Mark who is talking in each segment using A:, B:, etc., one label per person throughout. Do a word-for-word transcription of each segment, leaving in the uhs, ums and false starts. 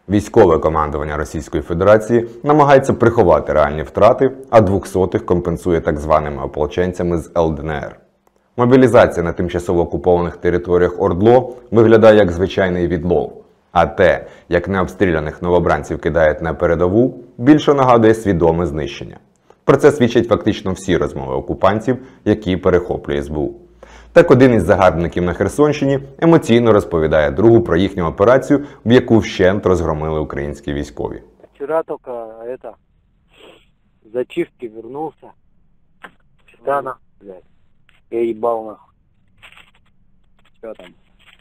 A: Військове командування Російської Федерації намагається приховати реальні втрати, а двохсотих компенсує так званими ополченцями з Ел Де Ен Ер. Мобілізація на тимчасово окупованих територіях ОРДЛО виглядає як звичайний відлов. А те, як необстріляних новобранців кидають на передову, більше нагадує свідоме знищення. Про це свідчать фактично всі розмови окупантів, які перехоплює ес бе у. Так один із загарбників на Херсонщині емоційно розповідає другу про їхню операцію, в яку вщент розгромили українські військові.
B: Вчора тільки это, з зачистки вернувся. Да, нахуй, блядь. Я їбав нахуй. Що там?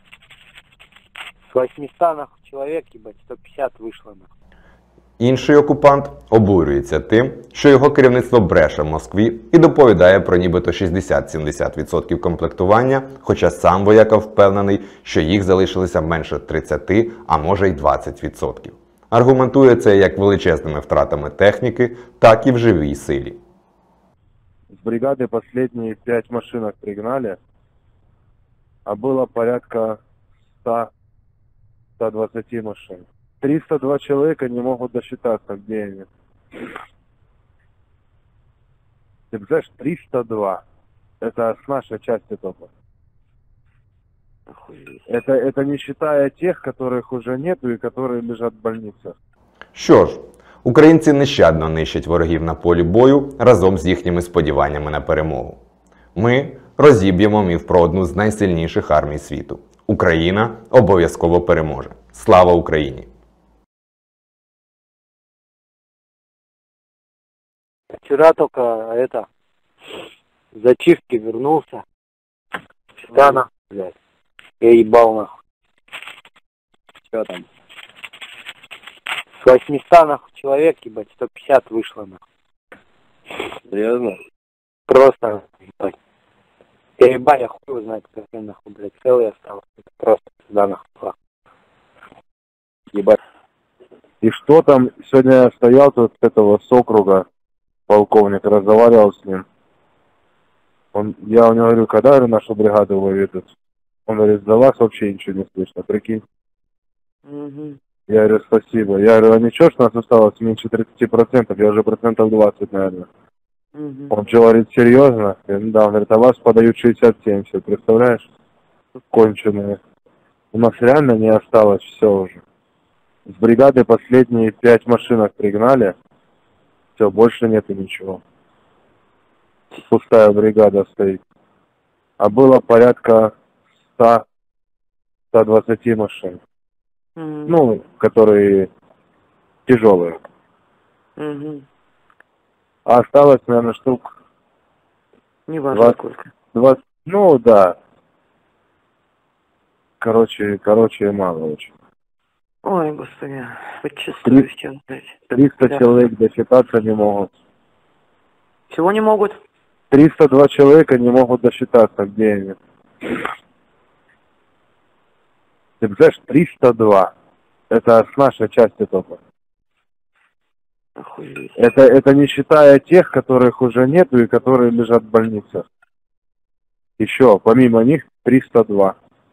B: С восьмисот нахуй чоловік, їбать, сто п'ятдесят вийшло нахуй.
A: Інший окупант обурюється тим, що його керівництво бреше в Москві і доповідає про нібито шістдесят-сімдесят відсотків комплектування, хоча сам вояка впевнений, що їх залишилося менше тридцяти, а може й двадцять відсотків. Аргументує це як величезними втратами техніки, так і в живій силі.
C: С бригады последние пять машинок пригнали, а было порядка ста-ста двадцати машин. триста два человека не могут досчитаться, где они. Ты представляешь, триста два. Это с нашей части только. Это, это не считая тех, которых уже нету и которые лежат в больницах.
A: Що ж, українці нещадно нищать ворогів на полі бою разом з їхніми сподіваннями на перемогу. Ми розіб'ємо міф про одну з найсильніших армій світу. Україна обов'язково переможе. Слава Україні!
B: Вчера только это, с зачистки вернулся. Да, нахуй, блядь. Я ебал нахуй. Что там? С восьмисот нахуй человек, ебать, сто пятьдесят вышло нахуй. Серьезно? Просто, ебать. Я ебать, я хуй знает, как я нахуй, блядь, целый остался. Просто сюда нахуй. Ебать.
C: И что там, сегодня я стоял тут с этого с округа, полковник, разговаривал с ним. Он, я у него говорю, когда, говорю, нашу бригаду выведут? Он говорит, за вас вообще ничего не слышно, прикинь.
B: Угу.
C: Я говорю, спасибо. Я говорю, а ничего, что у нас осталось меньше тридцати процентов, я уже процентов двадцать, наверное.
B: Угу.
C: Он что, говорит, серьезно? Я говорю, да, он говорит, а вас подают шестьдесят-семьдесят, представляешь? Конченые. У нас реально не осталось все уже. С бригады последние пять машинок пригнали. Все, больше нету ничего. Пустая бригада стоит. А было порядка ста-ста двадцати машин.
B: Mm-hmm.
C: Ну, которые тяжелые.
B: Mm-hmm.
C: А осталось, наверное, штук...
B: Не важно сколько.
C: двадцать, ну, да. Короче, короче, мало очень.
B: Ой, господи, почувствую, чем, блядь.
C: триста
B: Да.
C: человек досчитаться не могут.
B: Чего не могут?
C: триста два человека не могут досчитаться, где они. Ты представляешь, триста два. Это с нашей части только.
B: Охуеть.
C: Это, это не считая тех, которых уже нету и которые лежат в больницах. Еще, помимо них, триста два.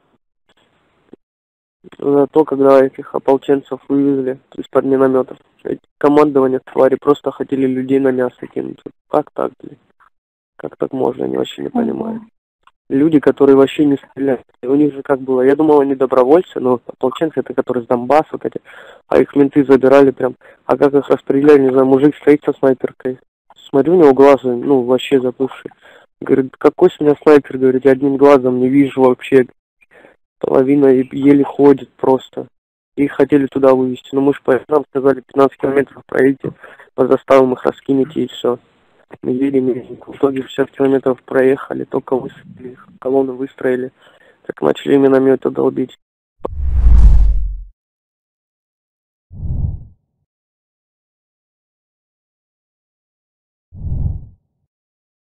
B: Зато когда этих ополченцев вывезли из-под минометов, командование твари просто хотели людей на мясо кинуть. Как так, блин? Как так можно, я вообще не понимаю. Люди, которые вообще не стреляют. У них же как было, я думал, они добровольцы, но ополченцы это которые с Донбасса, вот эти, а их менты забирали прям. А как их расстреляли, не знаю, мужик стоит со снайперкой. Смотрю, у него глаза, ну, вообще заплывшие. Говорит, какой с меня снайпер, говорит, я одним глазом не вижу вообще. Половина еле ходит просто. Их хотели туда вывести. Но мы же по нам сказали, пятнадцать километров пройдите, по заставам их раскинете и все. Мы едем, в итоге шестьдесят километров проехали, только выстроили, колонну выстроили. Так начали минометы долбить.